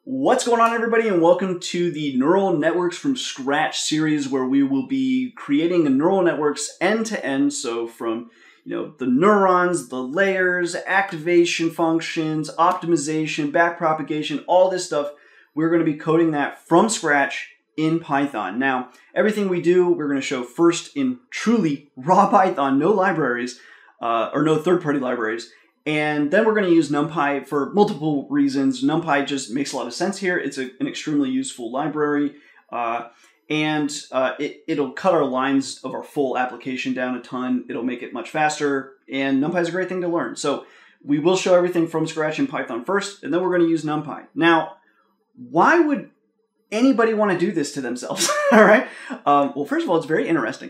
What's going on, everybody, and welcome to the Neural Networks from Scratch series, where we will be creating neural networks end to end. So from the neurons, the layers, activation functions, optimization, backpropagation, all this stuff, we're going to be coding that from scratch in Python. Now, everything we do, we're going to show first in truly raw Python, no libraries, or no third-party libraries. And then we're going to use NumPy for multiple reasons. NumPy just makes a lot of sense here. It's an extremely useful library. It'll cut our lines of our full application down a ton. It'll make it much faster. And NumPy is a great thing to learn. So we will show everything from scratch in Python first, and then we're going to use NumPy. Now, why would anybody want to do this to themselves? All right. Well, first of all, it's very interesting.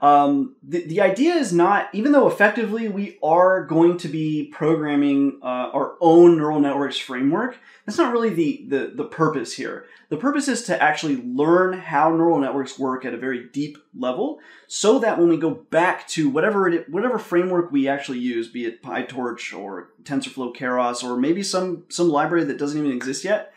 The idea is not, even though effectively we are going to be programming our own neural networks framework, that's not really the purpose here. The purpose is to actually learn how neural networks work at a very deep level, so that when we go back to whatever framework we actually use, be it PyTorch or TensorFlow Keras, or maybe some library that doesn't even exist yet,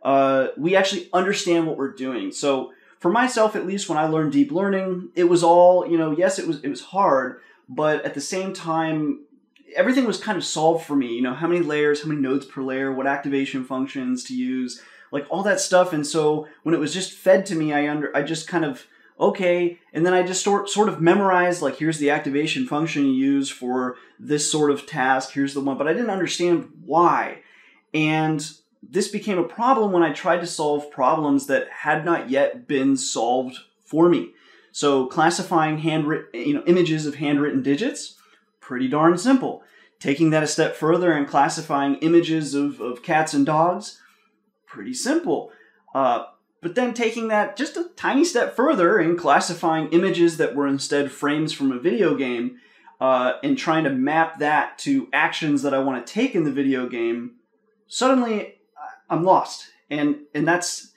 we actually understand what we're doing. So for myself, at least, when I learned deep learning, it was all, yes, it was hard, but at the same time, everything was kind of solved for me. How many layers, how many nodes per layer, what activation functions to use, like all that stuff. And so when it was just fed to me, I just kind of, okay. And then I just sort of memorized, like, here's the activation function you use for this sort of task. Here's the one, but I didn't understand why. And this became a problem when I tried to solve problems that had not yet been solved for me. So classifying images of handwritten digits, pretty darn simple. Taking that a step further and classifying images of cats and dogs, pretty simple. But then taking that just a tiny step further and classifying images that were instead frames from a video game, and trying to map that to actions that I want to take in the video game, suddenly I'm lost, and that's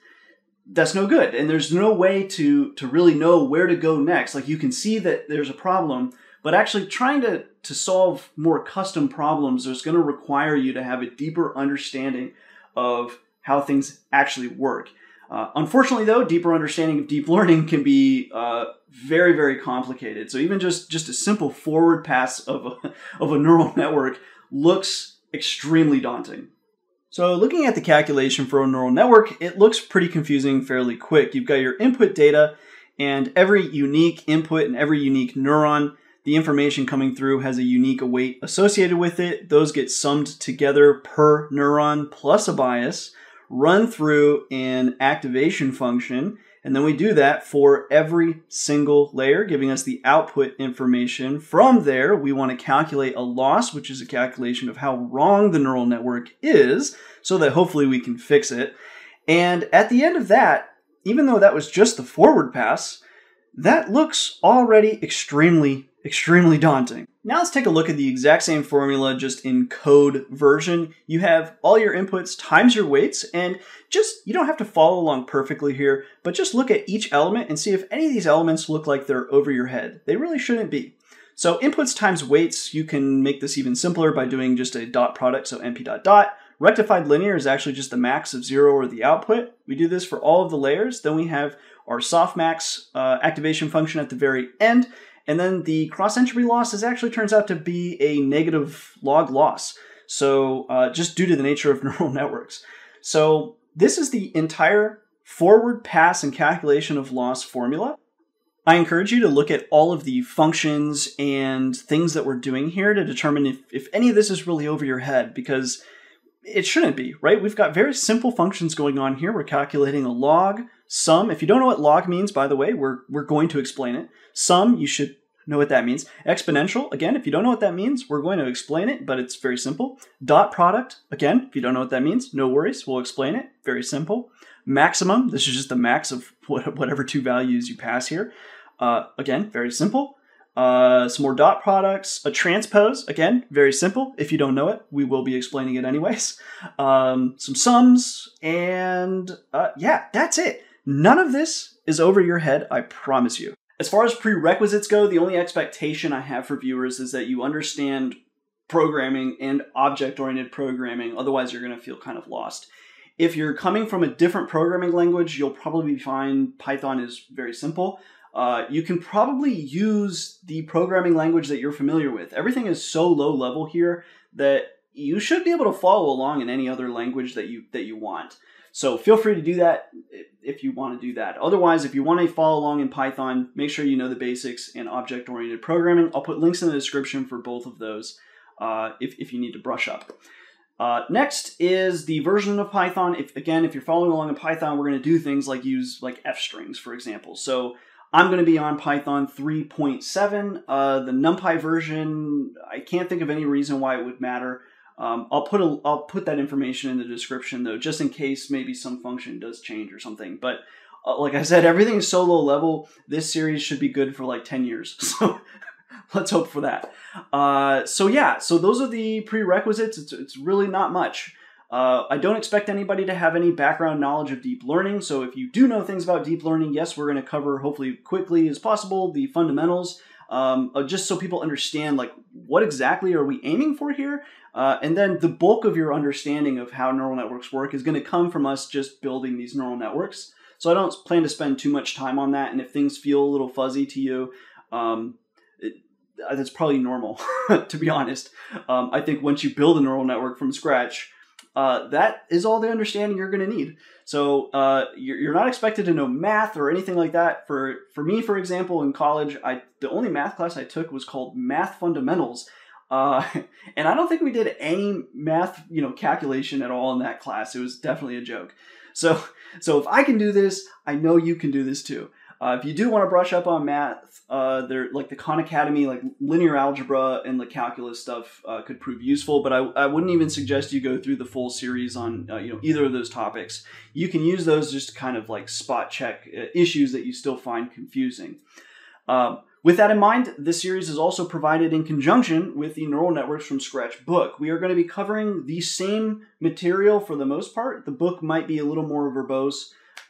no good. And there's no way to really know where to go next. Like, you can see that there's a problem, but actually trying to solve more custom problems is going to require you to have a deeper understanding of how things actually work. Unfortunately, though, deeper understanding of deep learning can be very, very complicated. So even just a simple forward pass of a neural network looks extremely daunting. So looking at the calculation for a neural network, it looks pretty confusing fairly quick. You've got your input data, and every unique input and every unique neuron, the information coming through has a unique weight associated with it. Those get summed together per neuron plus a bias, run through an activation function, and then we do that for every single layer, giving us the output information. From there, we want to calculate a loss, which is a calculation of how wrong the neural network is, so that hopefully we can fix it. And at the end of that, even though that was just the forward pass, that looks already extremely daunting. Now let's take a look at the exact same formula, just in code version. You have all your inputs times your weights, and you don't have to follow along perfectly here, but just look at each element and see if any of these elements look like they're over your head. They really shouldn't be. So inputs times weights, you can make this even simpler by doing just a dot product, so np dot dot. Rectified linear is actually just the max of 0 or the output. We do this for all of the layers. Then we have our softmax activation function at the very end. And then the cross-entropy loss actually turns out to be a negative log loss. So just due to the nature of neural networks. So this is the entire forward pass and calculation of loss formula. I encourage you to look at all of the functions and things that we're doing here to determine if any of this is really over your head, because it shouldn't be, right? We've got very simple functions going on here. We're calculating a log, sum. If you don't know what log means, by the way, we're going to explain it. Sum, you should know what that means. Exponential, again, if you don't know what that means, we're going to explain it, but it's very simple. Dot product, again, if you don't know what that means, no worries, we'll explain it. Very simple. Maximum, this is just the max of whatever two values you pass here. Again, very simple. Some more dot products. A transpose, again, very simple. If you don't know it, we will be explaining it anyways. Some sums, and yeah, that's it. None of this is over your head, I promise you. As far as prerequisites go, the only expectation I have for viewers is that you understand programming and object-oriented programming. Otherwise, you're going to feel kind of lost. If you're coming from a different programming language, you'll probably find Python is very simple. You can probably use the programming language that you're familiar with. Everything is so low level here that you should be able to follow along in any other language that you want. So feel free to do that if you want to do that. Otherwise, if you want to follow along in Python, make sure you know the basics and object-oriented programming. I'll put links in the description for both of those if you need to brush up. Next is the version of Python. If you're following along in Python, we're going to do things like use like f strings, for example. So I'm going to be on Python 3.7. The NumPy version, I can't think of any reason why it would matter. I'll put that information in the description though, just in case maybe some function does change or something. But like I said, everything is so low level. This series should be good for like 10 years. So let's hope for that. So those are the prerequisites. It's really not much. I don't expect anybody to have any background knowledge of deep learning. So if you do know things about deep learning, yes, we're going to cover hopefully quickly as possible the fundamentals, just so people understand like what exactly are we aiming for here. And then the bulk of your understanding of how neural networks work is going to come from us just building these neural networks. So I don't plan to spend too much time on that. And if things feel a little fuzzy to you, that's probably normal, to be honest. I think once you build a neural network from scratch, that is all the understanding you're going to need. So you're not expected to know math or anything like that. For me, for example, in college, the only math class I took was called Math Fundamentals. And I don't think we did any math, calculation at all in that class. It was definitely a joke. So if I can do this, I know you can do this too. If you do want to brush up on math, they're like the Khan Academy, like linear algebra and the calculus stuff could prove useful, but I wouldn't even suggest you go through the full series on either of those topics. You can use those just to kind of like spot check issues that you still find confusing. With that in mind, this series is also provided in conjunction with the Neural Networks from Scratch book. We are going to be covering the same material for the most part. The book might be a little more verbose,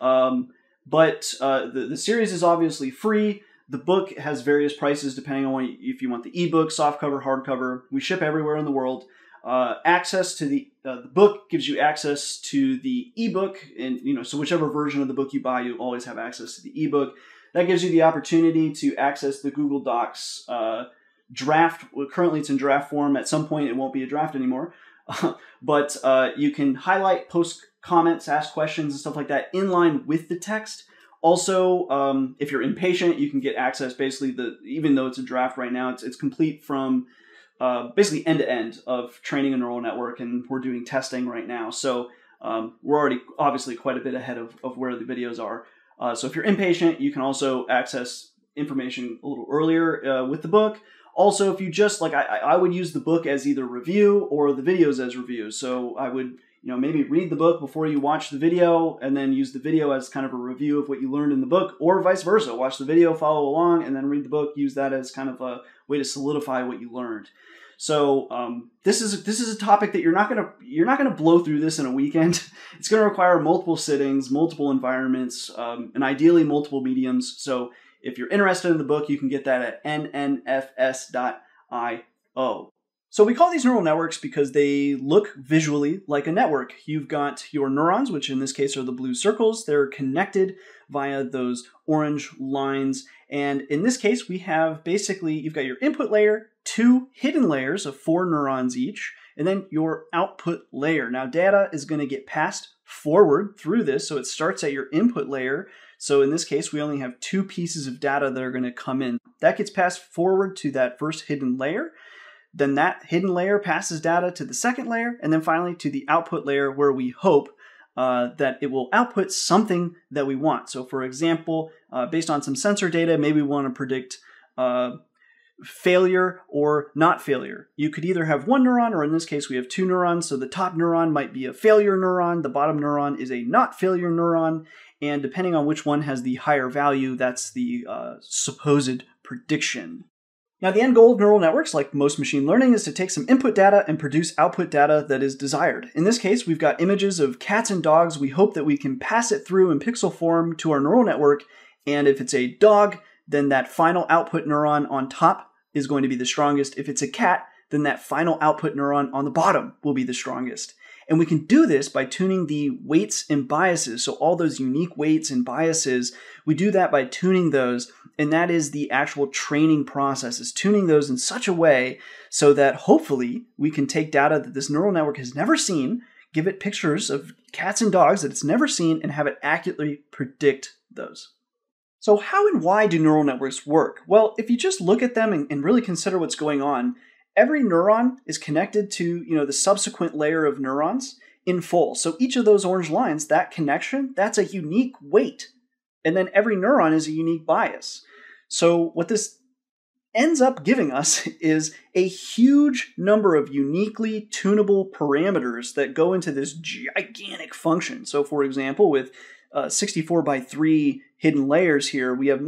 but the series is obviously free. The book has various prices depending on if you want the ebook, softcover, hardcover. We ship everywhere in the world. Access to the book gives you access to the ebook, and so whichever version of the book you buy, you always have access to the ebook. That gives you the opportunity to access the Google Docs draft. Well, currently it's in draft form. At some point it won't be a draft anymore. But you can highlight, post comments, ask questions and stuff like that in line with the text. Also, if you're impatient, you can get access basically even though it's a draft right now, it's complete from basically end to end of training a neural network, and we're doing testing right now. So we're already obviously quite a bit ahead of where the videos are. So if you're impatient, you can also access information a little earlier with the book. Also, if you just I would use the book as either review or the videos as reviews. So I would maybe read the book before you watch the video, and then use the video as kind of a review of what you learned in the book, or vice versa. Watch the video, follow along, and then read the book. Use that as kind of a way to solidify what you learned. So this is a topic that you're not gonna blow through this in a weekend. It's going to require multiple sittings, multiple environments, and ideally multiple mediums. So if you're interested in the book, you can get that at nnfs.io. So we call these neural networks because they look visually like a network. You've got your neurons, which in this case are the blue circles. They're connected via those orange lines. And in this case, we have basically, you've got your input layer, 2 hidden layers of 4 neurons each, and then your output layer. Now data is going to get passed forward through this, so it starts at your input layer. So in this case, we only have 2 pieces of data that are going to come in. That gets passed forward to that first hidden layer. Then that hidden layer passes data to the second layer, and then finally to the output layer, where we hope that it will output something that we want. So for example, based on some sensor data, maybe we want to predict failure or not failure. You could either have 1 neuron, or in this case we have 2 neurons. So the top neuron might be a failure neuron, the bottom neuron is a not failure neuron, and depending on which one has the higher value, that's the supposed prediction. Now, the end goal of neural networks, like most machine learning, is to take some input data and produce output data that is desired. In this case, we've got images of cats and dogs. We hope that we can pass it through in pixel form to our neural network, and if it's a dog, then that final output neuron on top is going to be the strongest. If it's a cat, then that final output neuron on the bottom will be the strongest. And we can do this by tuning the weights and biases. So all those unique weights and biases, we do that by tuning those. And that is the actual training process, is tuning those in such a way so that hopefully we can take data that this neural network has never seen, give it pictures of cats and dogs that it's never seen, and have it accurately predict those. So how and why do neural networks work? Well, if you just look at them and really consider what's going on, every neuron is connected to, the subsequent layer of neurons in full. So each of those orange lines, that connection, that's a unique weight. And then every neuron is a unique bias. So what this ends up giving us is a huge number of uniquely tunable parameters that go into this gigantic function. So for example, with 64 by 3 hidden layers here, we have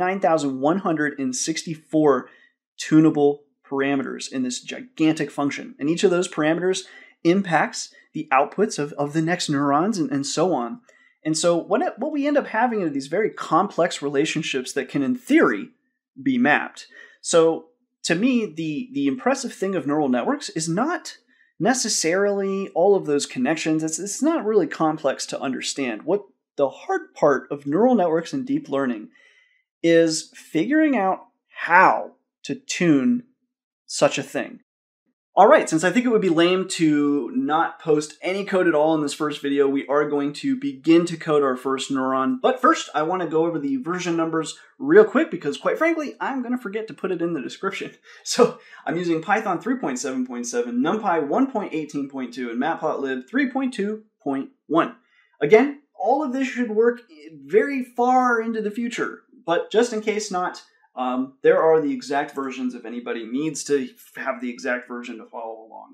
9,164 tunable parameters in this gigantic function. And each of those parameters impacts the outputs of the next neurons and so on. And so what we end up having are these very complex relationships that can, in theory, be mapped. So to me, the impressive thing of neural networks is not necessarily all of those connections. It's not really complex to understand. What the hard part of neural networks and deep learning is figuring out how to tune such a thing. All right, since I think it would be lame to not post any code at all in this first video, we are going to begin to code our first neuron. But first, I want to go over the version numbers real quick because, quite frankly, I'm going to forget to put it in the description. So I'm using Python 3.7.7, NumPy 1.18.2, and Matplotlib 3.2.1. Again, all of this should work very far into the future, but just in case not, there are the exact versions if anybody needs to have the exact version to follow along.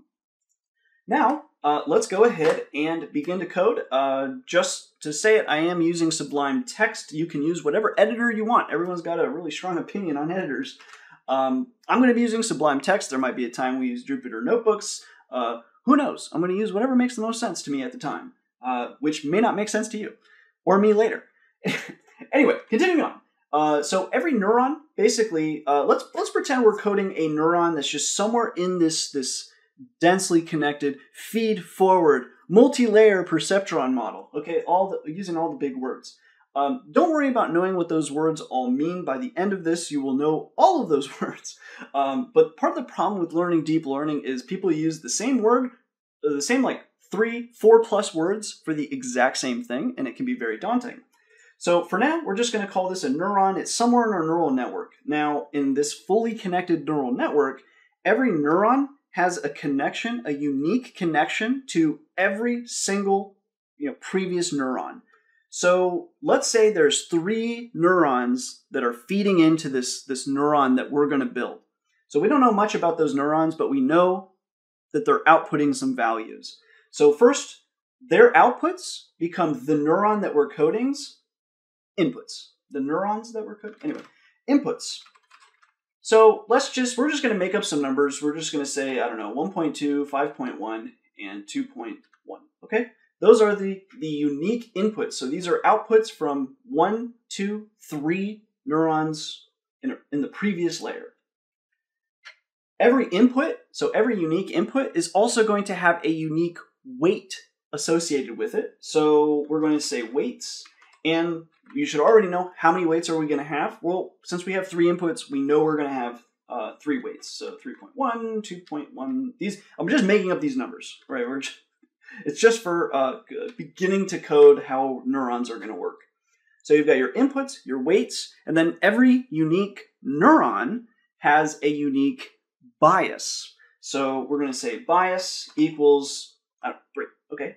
Now, let's go ahead and begin to code. Just to say it, I am using Sublime Text. You can use whatever editor you want. Everyone's got a really strong opinion on editors. I'm going to be using Sublime Text. There might be a time we use Jupyter Notebooks. Who knows? I'm going to use whatever makes the most sense to me at the time. Which may not make sense to you, or me later. Anyway, continuing on. So every neuron, basically, let's pretend we're coding a neuron that's just somewhere in this densely connected, feed-forward, multi-layer perceptron model. Okay, using all the big words. Don't worry about knowing what those words all mean. By the end of this, you will know all of those words. But part of the problem with learning deep learning is people use the same word, the same 3, 4+ words for the exact same thing, and it can be very daunting. So for now, we're just going to call this a neuron. It's somewhere in our neural network. Now, in this fully connected neural network, every neuron has a connection, a unique connection to every single previous neuron. So let's say there's 3 neurons that are feeding into this neuron that we're going to build. So we don't know much about those neurons, but we know that they're outputting some values. So first, their outputs become the neuron that we're coding's inputs. The neurons that we're coding. Anyway, inputs. So we're just going to make up some numbers. We're just going to say, I don't know, 1.2, 5.1, and 2.1. Okay? Those are the unique inputs. So these are outputs from 1, 2, 3 neurons in the previous layer. Every input, so every unique input, is also going to have a unique weight associated with it. So we're going to say weights, and you should already know how many weights are we going to have. Well, since we have 3 inputs, we know we're going to have 3 weights. So 3.1, 2.1. These I'm just making up these numbers, right? It's just for beginning to code how neurons are going to work. So you've got your inputs, your weights, and then every unique neuron has a unique bias. So we're going to say bias equals 3. Okay.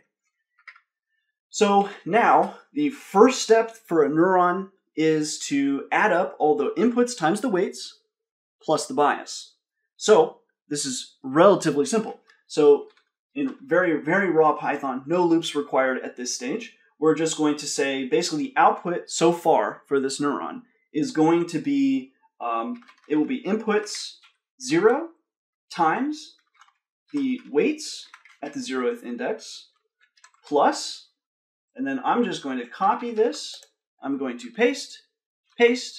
So now the first step for a neuron is to add up all the inputs times the weights plus the bias. So this is relatively simple. So in very, very raw Python, no loops required at this stage. We're just going to say basically the output so far for this neuron is going to be, it will be inputs 0 times the weights at the 0th index plus, and then I'm just going to copy this. I'm going to paste. Let's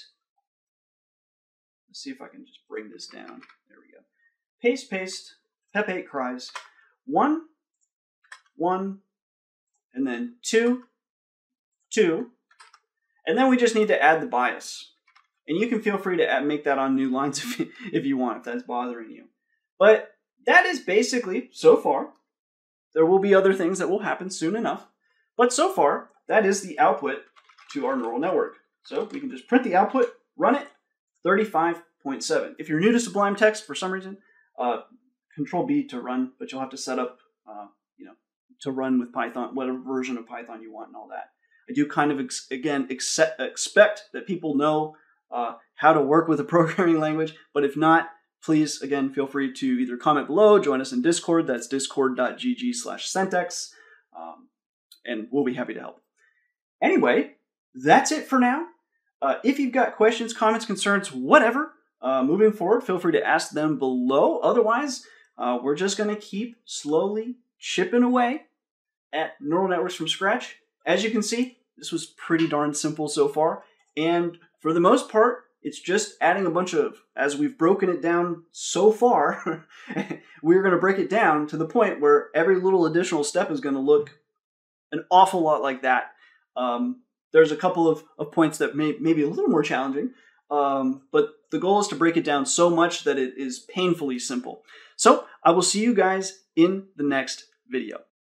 see if I can just bring this down. There we go. Paste, Pep8 cries. 1, 1, and then 2, 2, and then we just need to add the bias. And you can feel free to make that on new lines if you want, if that's bothering you. But that is basically, so far, there will be other things that will happen soon enough, but so far, that is the output to our neural network. So we can just print the output, run it, 35.7. If you're new to Sublime Text for some reason, Control B to run, but you'll have to set up, to run with Python, whatever version of Python you want and all that. I do kind of, expect that people know how to work with a programming language, but if not, please, again, feel free to either comment below, join us in Discord, that's discord.gg/Centex, and we'll be happy to help. Anyway, that's it for now. If you've got questions, comments, concerns, whatever, moving forward, feel free to ask them below. Otherwise, we're just going to keep slowly chipping away at neural networks from scratch. As you can see, this was pretty darn simple so far, and for the most part, it's just adding a bunch of, as we've broken it down so far, we're going to break it down to the point where every little additional step is going to look an awful lot like that. There's a couple of points that may be a little more challenging, but the goal is to break it down so much that it is painfully simple. So I will see you guys in the next video.